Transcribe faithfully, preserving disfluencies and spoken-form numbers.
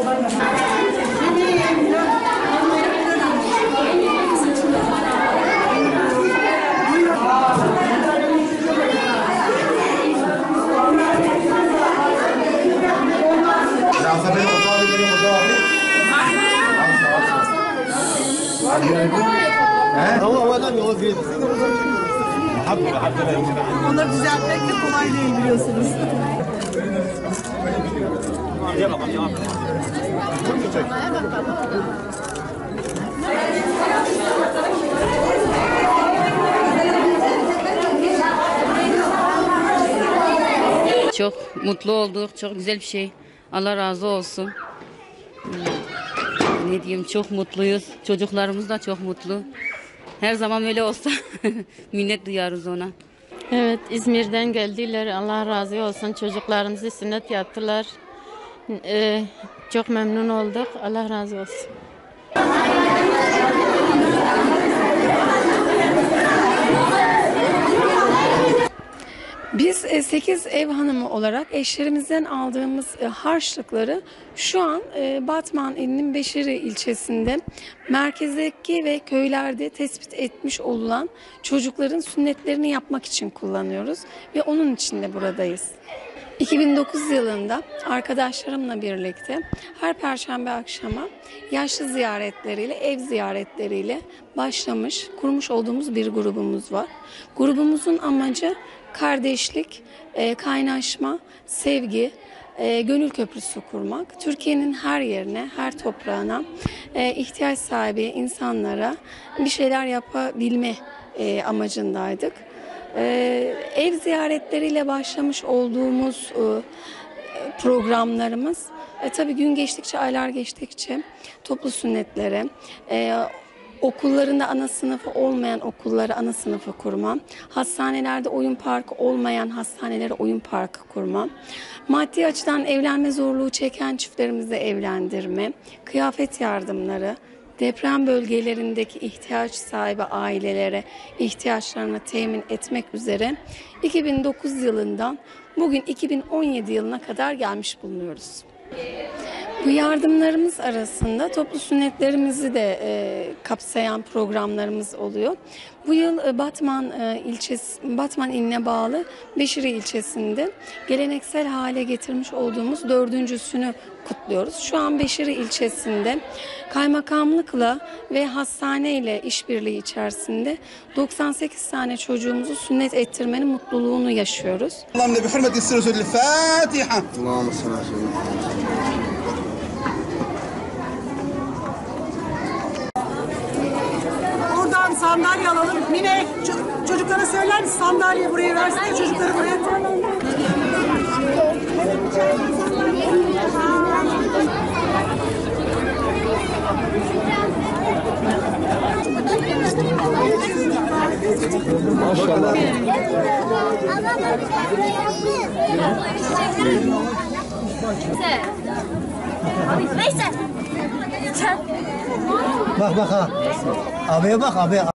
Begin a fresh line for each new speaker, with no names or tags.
Onları düzeltmek de kolay değil biliyorsunuz.
Çok mutlu olduk, çok güzel bir şey. Allah razı olsun. Ne diyeyim, çok mutluyuz. Çocuklarımız da çok mutlu. Her zaman öyle olsa minnet duyarız ona.
Evet, İzmir'den geldiler. Allah razı olsun. Çocuklarımızı sünnet yaptılar. Ee, çok memnun olduk. Allah razı olsun.
Biz sekiz ev hanımı olarak eşlerimizden aldığımız harçlıkları şu an Batman ilinin Beşiri ilçesinde merkezdeki ve köylerde tespit etmiş olunan çocukların sünnetlerini yapmak için kullanıyoruz ve onun için de buradayız. iki bin dokuz yılında arkadaşlarımla birlikte her perşembe akşamı yaşlı ziyaretleriyle, ev ziyaretleriyle başlamış, kurmuş olduğumuz bir grubumuz var. Grubumuzun amacı kardeşlik, kaynaşma, sevgi, gönül köprüsü kurmak. Türkiye'nin her yerine, her toprağına ihtiyaç sahibi insanlara bir şeyler yapabilme amacındaydık. Ee, ev ziyaretleriyle başlamış olduğumuz e, programlarımız e, tabii gün geçtikçe, aylar geçtikçe toplu sünnetlere, e, okullarında ana sınıfı olmayan okullara ana sınıfı kurma, hastanelerde oyun parkı olmayan hastanelere oyun parkı kurma, maddi açıdan evlenme zorluğu çeken çiftlerimizi evlendirme, kıyafet yardımları, deprem bölgelerindeki ihtiyaç sahibi ailelere ihtiyaçlarını temin etmek üzere iki bin dokuz yılından bugün iki bin on yedi yılına kadar gelmiş bulunuyoruz. Bu yardımlarımız arasında toplu sünnetlerimizi de e, kapsayan programlarımız oluyor. Bu yıl e, Batman e, ilçesi, Batman iline bağlı Beşiri ilçesinde geleneksel hale getirmiş olduğumuz dördüncüsünü kutluyoruz. Şu an Beşiri ilçesinde kaymakamlıkla ve hastaneyle işbirliği içerisinde doksan sekiz tane çocuğumuzu sünnet ettirmenin mutluluğunu yaşıyoruz.
Allah'ım bi hürmeti sürüsül Fatiha.
Allah'ım sallallahu aleyhi ve sellem.
Buradan sandalye alalım. Mine çocuklara söyler misin? Sandalye buraya versene, çocukları buraya.
Maşallah.
Neyse.
Bak bak ha. Abiye bak abi.